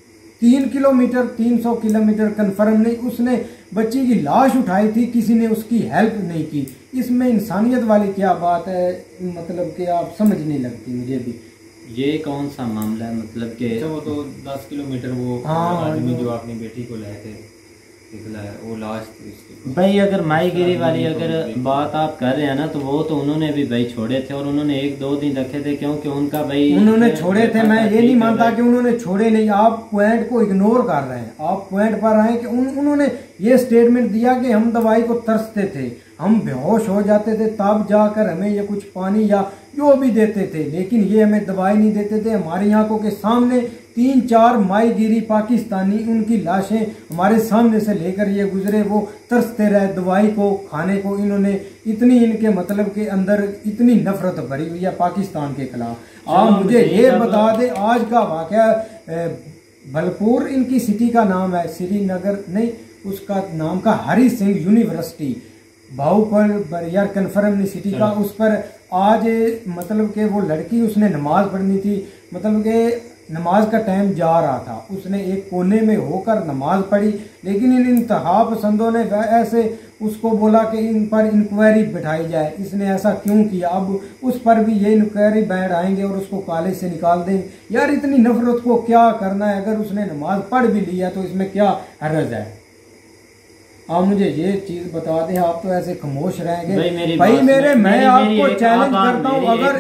3 किलोमीटर 300 किलोमीटर कन्फर्म नहीं, उसने बच्ची की लाश उठाई थी, किसी ने उसकी हेल्प नहीं की। इसमें इंसानियत वाली क्या बात है, मतलब कि आप समझ नहीं लगती मुझे भी। ये कौन सा मामला है, मतलब कि वो तो 10 किलोमीटर वो आदमी जो अपनी बेटी को लाए थे निकला है, वो लाश थी। भाई अगर माहीगिरी वाली अगर बात आप कर रहे हैं ना, तो वो तो उन्होंने भी भाई छोड़े थे और उन्होंने 1-2 दिन रखे थे, क्योंकि उनका भाई उन्होंने छोड़े थे। मैं ये नहीं मानता कि उन्होंने छोड़े नहीं, आप पॉइंट को इग्नोर कर रहे हैं। आप पॉइंट पर आए कि उन्होंने ये स्टेटमेंट दिया कि हम दवाई को तरसते थे, हम बेहोश हो जाते थे, तब जाकर हमें ये कुछ पानी या जो भी देते थे, लेकिन ये हमें दवाई नहीं देते थे। हमारी आंखों के सामने 3-4 माहीगिरी पाकिस्तानी, उनकी लाशें हमारे सामने से लेकर ये गुजरे, वो तरसते रहे दवाई को खाने को। इन्होंने इतनी इनके मतलब के अंदर इतनी नफरत भरी हुई है पाकिस्तान के खिलाफ। आप मुझे ये बता दे, आज का वाकया भलपुर इनकी सिटी का नाम है, श्रीनगर नहीं, उसका नाम का हरी सिंह यूनिवर्सिटी भाऊपर यार कन्फर्म नहीं सिटी का। उस पर आज मतलब के वो लड़की, उसने नमाज पढ़नी थी, मतलब के नमाज का टाइम जा रहा था, उसने एक कोने में होकर नमाज पढ़ी, लेकिन इन इंतहा पसंदों ने ऐसे उसको बोला कि इन पर इंक्वायरी बिठाई जाए, इसने ऐसा क्यों किया। अब उस पर भी ये इंक्वायरी बैठाएंगे और उसको कॉलेज से निकाल देंगे। यार इतनी नफरत को क्या करना है, अगर उसने नमाज पढ़ भी लिया तो इसमें क्या हर्ज है। आप मुझे ये चीज बता दें, आप तो ऐसे खामोश रहेंगे भाई मेरे। मैं आपको चैलेंज करता हूँ, अगर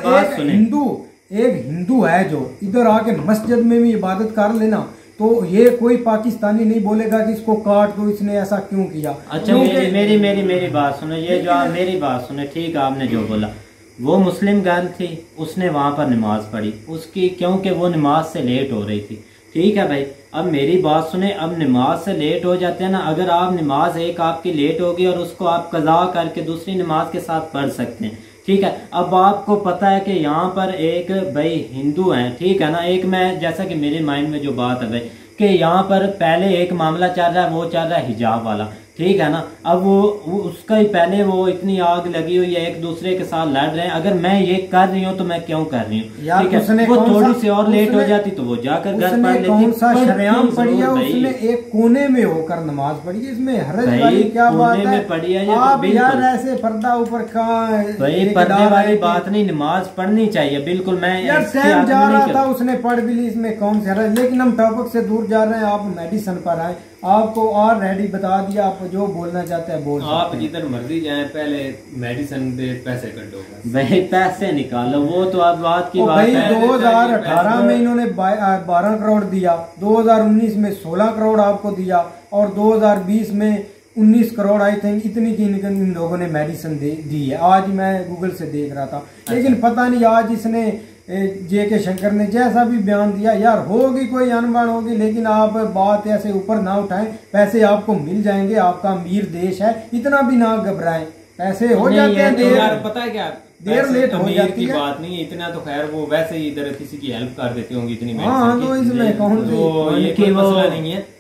एक हिंदू है जो इधर आके मस्जिद में भी इबादत कर लेना, तो ये कोई पाकिस्तानी नहीं बोलेगा कि इसको काट दो, इसने ऐसा क्यों किया। अच्छा मेरी बात सुनो, ये जो आप मेरी बात सुने, ठीक है आपने जो बोला, वो मुस्लिम गर्ल थी, उसने वहां पर नमाज पढ़ी, उसकी क्योंकि वो नमाज से लेट हो रही थी, ठीक है भाई। अब मेरी बात सुने, अब नमाज से लेट हो जाते हैं ना, अगर आप नमाज एक आपकी लेट होगी और उसको आप कज़ा करके दूसरी नमाज के साथ पढ़ सकते हैं, ठीक है। अब आपको पता है कि यहाँ पर एक भाई हिंदू हैं, ठीक है ना, एक मैं जैसा कि मेरे माइंड में जो बात है भाई कि यहाँ पर पहले एक मामला चल रहा है, वो चल रहा है हिजाब वाला, ठीक है ना। अब वो उसका ही पहले वो इतनी आग लगी हुई है, एक दूसरे के साथ लड़ रहे हैं। अगर मैं ये कर रही हूँ तो मैं क्यों कर रही हूँ, ठीक है। वो थोड़ी सी और लेट हो जाती तो वो जाकर घर पढ़ लेती। कौन सा शरियाम पढ़ी है, उसने एक कोने में होकर नमाज पढ़ी, इसमें हरज वाली क्या बात है। पढ़ी है आप यार ऐसे पर्दा ऊपर कहाँ भाई, पर्दे वाली बात नहीं, नमाज पढ़नी चाहिए बिल्कुल। मैं यार टाइम जा रहा था, उसने पढ़ भी ली, इसमें कौन सी हरज। लेकिन हम टॉपिक से दूर जा रहे हैं, आप मेडिसिन पर आए। आपको ऑलरेडी बता दिया, आप जो बोलना चाहते हैं बोल। आप जिधर मर्जी जाएं, पहले मेडिसिन दे, पैसे कटो भाई, पैसे निकालो, वो तो आप बात की बात भाई है। 2018 में इन्होंने 12 करोड़ दिया, 2019 में 16 करोड़ आपको दिया, और 2020 में 19 करोड़ आई थिंक, इतनी की इन लोगों ने मेडिसिन दी है। आज मैं गूगल से देख रहा था, लेकिन पता नहीं आज इसने JK शंकर ने जैसा भी बयान दिया, यार होगी कोई अनबन होगी, लेकिन आप बात ऐसे ऊपर ना उठाएं। पैसे आपको मिल जाएंगे, आपका अमीर देश है, इतना भी ना घबराएं, पैसे हो जाते हैं देर। यार पता है क्या, देर लेट हो जाती है, बात नहीं है इतना तो। खैर वो वैसे ही इधर किसी की हेल्प कर देते होंगे, इतनी हाँ, तो इसमें कौन तो ये कोई मसला नहीं है।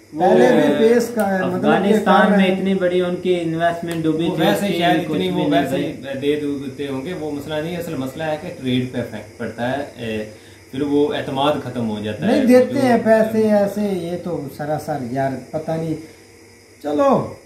पहले भी पेश का अफगानिस्तान में इतनी बड़ी उनकी इन्वेस्टमेंट डूबी थी, वैसे शायद इतनी वो वैसे दे देते होंगे, वो मसला नहीं है। असल मसला है कि ट्रेड पे इफेक्ट पड़ता है, फिर वो एतमाद खत्म हो जाता है। नहीं देते हैं पैसे ऐसे, ये तो सरासर यार पता नहीं। चलो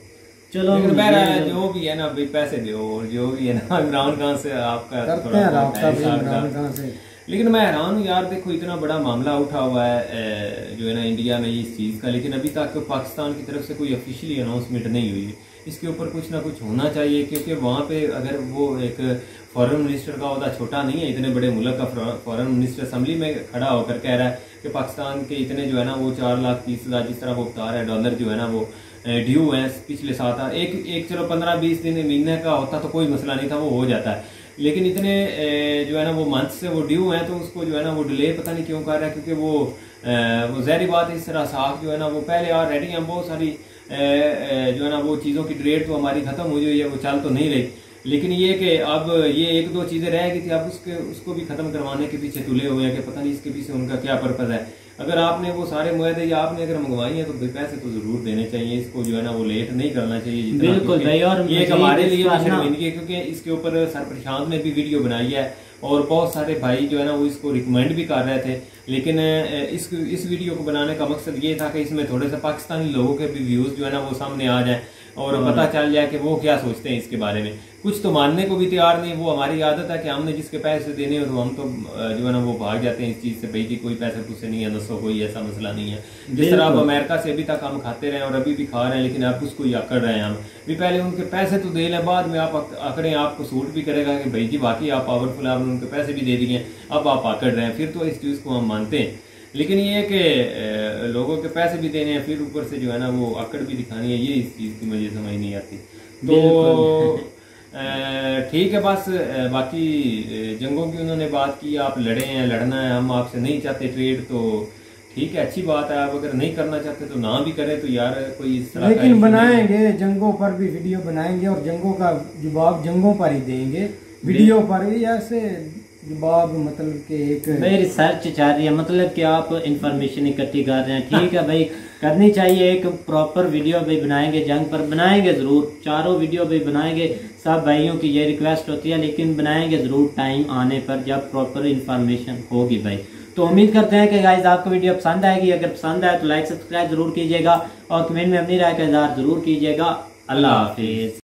लेकिन बहरहाल जो भी है ना भाई, पैसे दो, और जो भी है ना इमरान खान से आपका करते हैं राब्ता इमरान खान से। लेकिन मैं हैरान हूँ यार, देखो इतना बड़ा मामला उठा हुआ है जो है ना इंडिया में इस चीज़ का, लेकिन अभी तक पाकिस्तान की तरफ से कोई ऑफिशियली अनाउंसमेंट नहीं हुई है। इसके ऊपर कुछ ना कुछ होना चाहिए, क्योंकि वहाँ पे अगर वो एक फॉरेन मिनिस्टर का ओहदा छोटा नहीं है, इतने बड़े मुल्क का फॉरेन मिनिस्टर असम्बली में खड़ा होकर कह रहा है कि पाकिस्तान के इतने जो है ना वो 4,30,000 जिस तरह वो बता रहा है डॉलर जो है ना वो ड्यू है पिछले 7 एक चलो 15-20 दिन महीने का होता तो कोई मसला नहीं था, वो हो जाता है। लेकिन इतने जो है ना वो मंथ से वो ड्यू है, तो उसको जो है ना वो डिले पता नहीं क्यों कर रहा है, क्योंकि वो ज़ाहिर बात है इस तरह साख जो है ना वो पहले ऑलरेडी हम बहुत सारी जो है ना वो चीज़ों की ट्रेड तो हमारी ख़त्म हो गई है, वो चल तो नहीं रही, लेकिन ये कि अब ये 1-2 चीज़ें रह गई थी, अब उसको भी ख़त्म करवाने के पीछे तुले हुए हैं कि पता नहीं इसके पीछे उनका क्या पर्पज़ है। अगर आपने वो सारे मुआहदे या आपने अगर मंगवाई है तो पैसे तो जरूर देने चाहिए, इसको जो है ना वो लेट नहीं करना चाहिए। बिल्कुल भाई, और ये हमारे लिए भी शर्मिंदगी है, क्योंकि इसके ऊपर सर प्रशांत ने भी वीडियो बनाई है और बहुत सारे भाई जो है ना वो इसको रिकमेंड भी कर रहे थे, लेकिन इस वीडियो को बनाने का मकसद ये था कि इसमें थोड़े से पाकिस्तानी लोगों के भी व्यूज जो है ना वो सामने आ जाए और पता चल जाए कि वो क्या सोचते हैं इसके बारे में। कुछ तो मानने को भी तैयार नहीं, वो हमारी आदत है कि हमने जिसके पैसे देने हो तो हम तो जो है ना वो भाग जाते हैं इस चीज़ से, भाई जी कोई पैसे पूछे नहीं है, दसो कोई ऐसा मसला नहीं है। जिस तरह अब अमेरिका से अभी तक हम खाते रहे और अभी भी खा रहे हैं, लेकिन आप उसको ही आकड़ रहे हैं हम भी। पहले उनके पैसे तो दे लें, बाद में आप आकड़े, आपको सूट भी करेगा कि भाई जी बाकी आप पावरफुल, आपने उनके पैसे भी दे दिए, अब आप आकड़ रहे हैं, फिर तो इस चीज़ को हम मानते हैं। लेकिन ये कि लोगों के पैसे भी देने हैं, फिर ऊपर से जो है ना वो आकड़ भी दिखानी है, ये इस चीज़ की मुझे समझ नहीं आती। तो ठीक है, बस बाकी जंगों की उन्होंने बात की, आप लड़े हैं, लड़ना है, हम आपसे नहीं चाहते ट्रेड, तो ठीक है, अच्छी बात है। आप अगर नहीं करना चाहते तो ना भी करें, तो यार कोई इस तरह लेकिन बनाएंगे, जंगों पर भी वीडियो बनाएंगे और जंगों का जवाब जंगों पर ही देंगे, वीडियो पर ही ऐसे जवाब मतलब कि एक भाई रिसर्च चल रही है, मतलब कि आप इंफॉर्मेशन इकट्ठी कर रहे हैं, ठीक है भाई, करनी चाहिए। एक प्रॉपर वीडियो भी बनाएंगे, जंग पर बनाएंगे ज़रूर, 4 वीडियो भी बनाएंगे, सब भाइयों की ये रिक्वेस्ट होती है, लेकिन बनाएंगे ज़रूर टाइम आने पर जब प्रॉपर इंफॉर्मेशन होगी भाई। तो उम्मीद करते हैं कि गाइस आपको वीडियो पसंद आएगी। अगर पसंद आए तो लाइक सब्सक्राइब जरूर कीजिएगा और कमेंट में अपनी राय का इज़हार जरूर कीजिएगा। अल्लाह हाफिज़।